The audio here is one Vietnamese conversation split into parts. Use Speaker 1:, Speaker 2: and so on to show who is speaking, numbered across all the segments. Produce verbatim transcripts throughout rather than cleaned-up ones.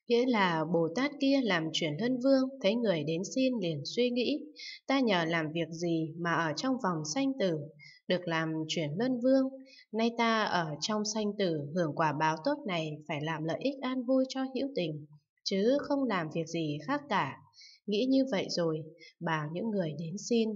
Speaker 1: Nghĩa là Bồ Tát kia làm chuyển luân vương, thấy người đến xin liền suy nghĩ, ta nhờ làm việc gì mà ở trong vòng sanh tử, được làm chuyển luân vương, nay ta ở trong sanh tử hưởng quả báo tốt này phải làm lợi ích an vui cho hữu tình, chứ không làm việc gì khác cả. Nghĩ như vậy rồi, bảo những người đến xin.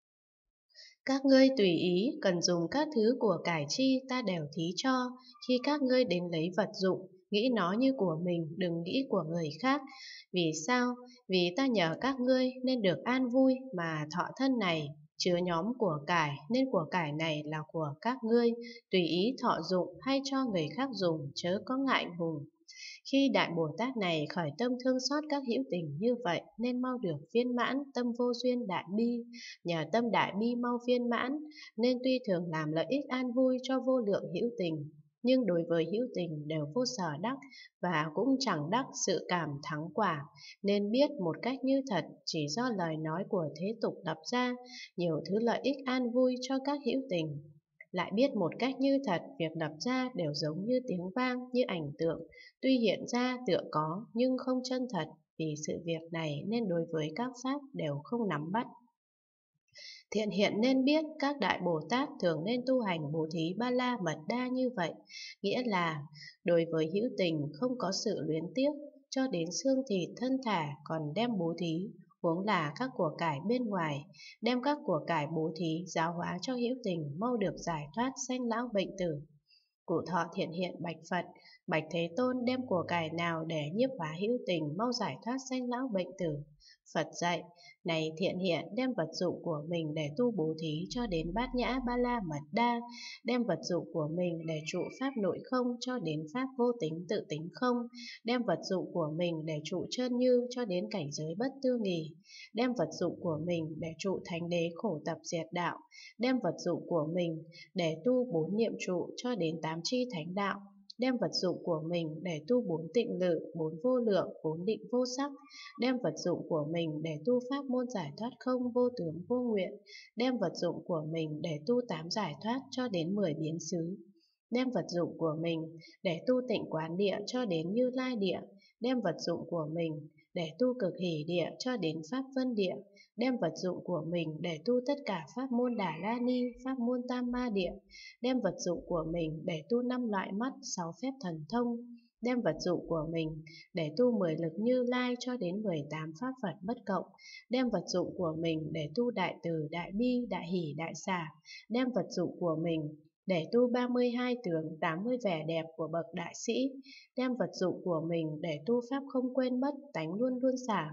Speaker 1: Các ngươi tùy ý, cần dùng các thứ của cải chi ta đều thí cho, khi các ngươi đến lấy vật dụng, nghĩ nó như của mình, đừng nghĩ của người khác. Vì sao? Vì ta nhờ các ngươi nên được an vui mà thọ thân này, chứa nhóm của cải, nên của cải này là của các ngươi, tùy ý thọ dụng hay cho người khác dùng, chớ có ngại ngùng. Khi Đại Bồ Tát này khởi tâm thương xót các hữu tình như vậy nên mau được viên mãn tâm vô duyên đại bi, nhờ tâm đại bi mau viên mãn nên tuy thường làm lợi ích an vui cho vô lượng hữu tình, nhưng đối với hữu tình đều vô sở đắc và cũng chẳng đắc sự cảm thắng quả, nên biết một cách như thật chỉ do lời nói của thế tục lập ra nhiều thứ lợi ích an vui cho các hữu tình. Lại biết một cách như thật, việc lập ra đều giống như tiếng vang, như ảnh tượng, tuy hiện ra tựa có nhưng không chân thật, vì sự việc này nên đối với các pháp đều không nắm bắt. Thiện hiện nên biết các đại Bồ Tát thường nên tu hành bố thí ba la mật đa như vậy, nghĩa là đối với hữu tình không có sự luyến tiếc, cho đến xương thịt thân thể còn đem bố thí, huống là các của cải bên ngoài, đem các của cải bố thí giáo hóa cho hữu tình mau được giải thoát sanh lão bệnh tử. Cụ thọ thiện hiện bạch Phật, bạch Thế Tôn đem của cải nào để nhiếp hóa hữu tình mau giải thoát sanh lão bệnh tử. Phật dạy, này thiện hiện đem vật dụng của mình để tu bố thí cho đến bát nhã ba la mật đa, đem vật dụng của mình để trụ pháp nội không cho đến pháp vô tính tự tính không, đem vật dụng của mình để trụ chân như cho đến cảnh giới bất tư nghì, đem vật dụng của mình để trụ thánh đế khổ tập diệt đạo, đem vật dụng của mình để tu bốn niệm trụ cho đến tám chi thánh đạo, đem vật dụng của mình để tu bốn tịnh lự, bốn vô lượng, bốn định vô sắc, đem vật dụng của mình để tu pháp môn giải thoát không vô tướng vô nguyện, đem vật dụng của mình để tu tám giải thoát cho đến mười biến xứ, đem vật dụng của mình để tu tịnh quán địa cho đến Như Lai địa, đem vật dụng của mình để tu cực hỷ địa cho đến pháp vân địa, đem vật dụng của mình để tu tất cả pháp môn Đà La Ni, pháp môn Tam Ma Địa, đem vật dụng của mình để tu năm loại mắt, sáu phép thần thông, đem vật dụng của mình để tu mười lực Như Lai cho đến mười tám pháp Phật bất cộng, đem vật dụng của mình để tu đại từ, đại bi, đại hỷ, đại xả, đem vật dụng của mình để tu ba mươi hai tướng, tám mươi vẻ đẹp của bậc đại sĩ, đem vật dụng của mình để tu pháp không quên mất, tánh luôn luôn xả,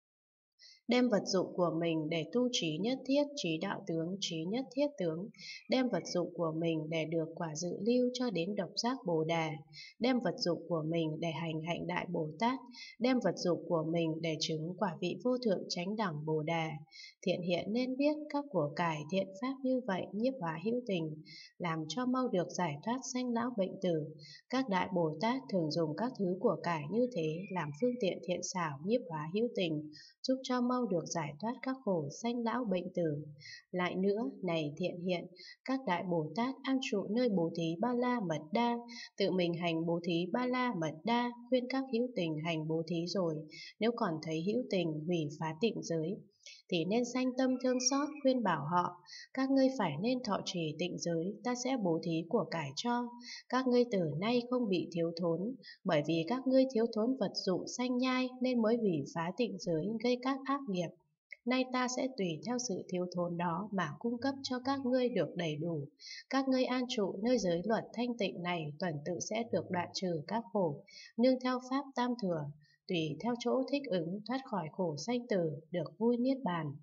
Speaker 1: đem vật dụng của mình để tu trí nhất thiết, trí đạo tướng, trí nhất thiết tướng, đem vật dụng của mình để được quả dự lưu cho đến độc giác Bồ Đề, đem vật dụng của mình để hành hạnh đại Bồ Tát, đem vật dụng của mình để chứng quả vị vô thượng chánh đẳng Bồ Đề. Thiện hiện nên biết các của cải thiện pháp như vậy nhiếp hóa hữu tình, làm cho mau được giải thoát sanh lão bệnh tử. Các đại Bồ Tát thường dùng các thứ của cải như thế làm phương tiện thiện xảo nhiếp hóa hữu tình, giúp cho mau được giải thoát các khổ sanh lão bệnh tử. Lại nữa, này thiện hiện, các đại Bồ Tát an trụ nơi bố thí ba la mật đa, tự mình hành bố thí ba la mật đa, khuyên các hữu tình hành bố thí rồi, nếu còn thấy hữu tình hủy phá tịnh giới, thì nên sanh tâm thương xót khuyên bảo họ, các ngươi phải nên thọ trì tịnh giới, ta sẽ bố thí của cải cho, các ngươi từ nay không bị thiếu thốn, bởi vì các ngươi thiếu thốn vật dụng sanh nhai nên mới hủy phá tịnh giới gây các ác nghiệp. Nay ta sẽ tùy theo sự thiếu thốn đó mà cung cấp cho các ngươi được đầy đủ. Các ngươi an trụ nơi giới luật thanh tịnh này tuần tự sẽ được đoạn trừ các khổ, nương theo pháp tam thừa, tùy theo chỗ thích ứng thoát khỏi khổ sanh tử, được vui niết bàn.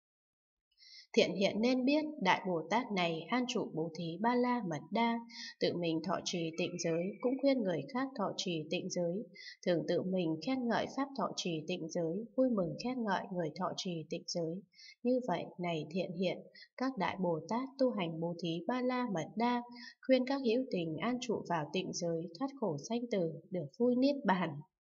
Speaker 1: Thiện hiện nên biết đại Bồ Tát này an trụ bố thí ba la mật đa, tự mình thọ trì tịnh giới, cũng khuyên người khác thọ trì tịnh giới, thường tự mình khen ngợi pháp thọ trì tịnh giới, vui mừng khen ngợi người thọ trì tịnh giới. Như vậy, này thiện hiện, các đại Bồ Tát tu hành bố thí ba la mật đa, khuyên các hữu tình an trụ vào tịnh giới, thoát khổ sanh tử, được vui niết bàn.